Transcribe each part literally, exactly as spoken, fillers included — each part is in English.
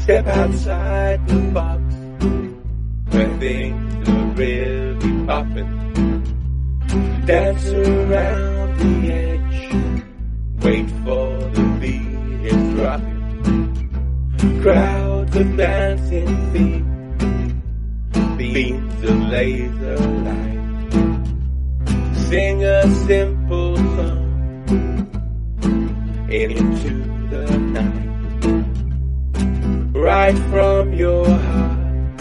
Step outside the box where things are really popping. Dance around the edge, wait for the beat is dropping. Crowds of dancing feet, beams of laser light. Sing a simple song into the night. Right from your heart,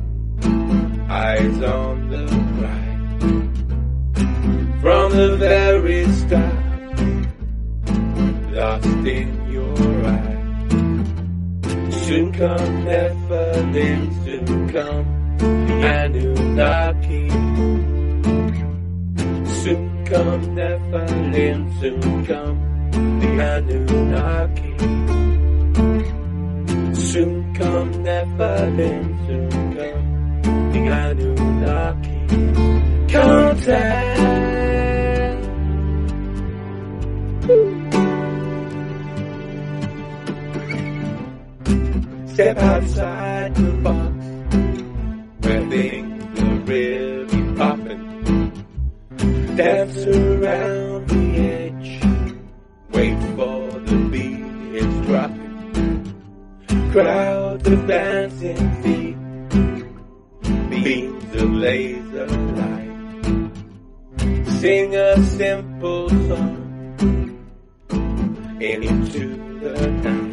eyes on the prize. From the very start, lost in your eyes. Soon come Nephilim, soon come Anunnaki. Soon come Nephilim, soon come the Anunnaki. Soon come Nephilim, soon come the Anunnaki. Contact. Step outside the box where things are really popping. Dance around the edge, wait for the beat is dropping. Crowds of dancing feet, beams of laser light. Sing a simple song into the night.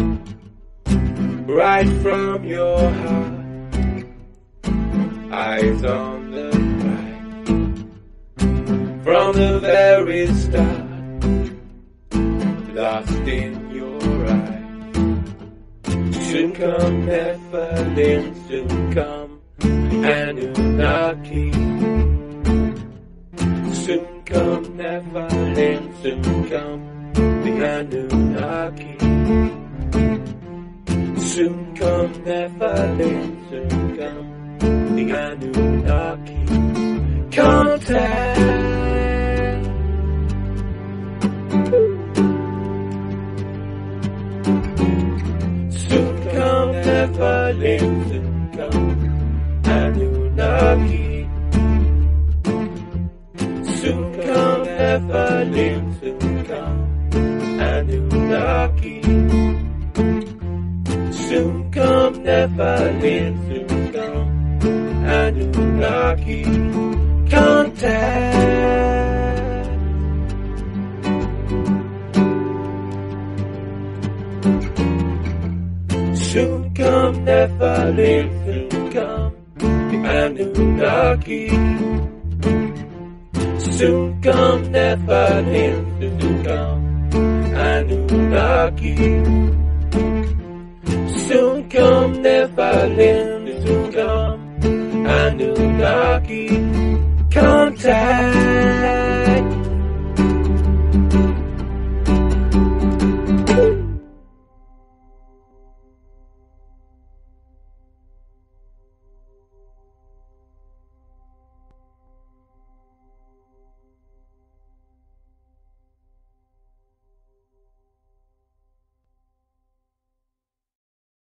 Right from your heart, eyes on the prize. From the very start, lost in your eyes. Soon come Nephilim, soon come Anunnaki. Soon come Nephilim, soon come the Anunnaki. Soon come Nephilim, soon come the Anunnaki. Contact. Soon come Nephilim, soon come Anunnaki. Soon come Nephilim, soon come Anunnaki. Soon come Nephilim, soon come Anunnaki. Contact. Soon come Nephilim, soon come the Anunnaki. Soon come Nephilim, soon come Anunnaki. Soon come Nephilim.